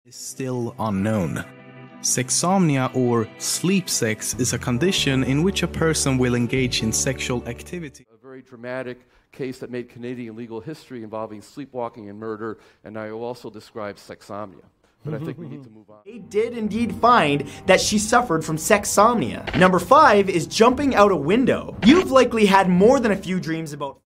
Is still unknown. Sexsomnia or sleep sex is a condition in which a person will engage in sexual activity. A very dramatic case that made Canadian legal history involving sleepwalking and murder, and I will also describe sexsomnia. But I think we need to move on. They did indeed find that she suffered from sexsomnia. Number 5 is jumping out a window. You've likely had more than a few dreams about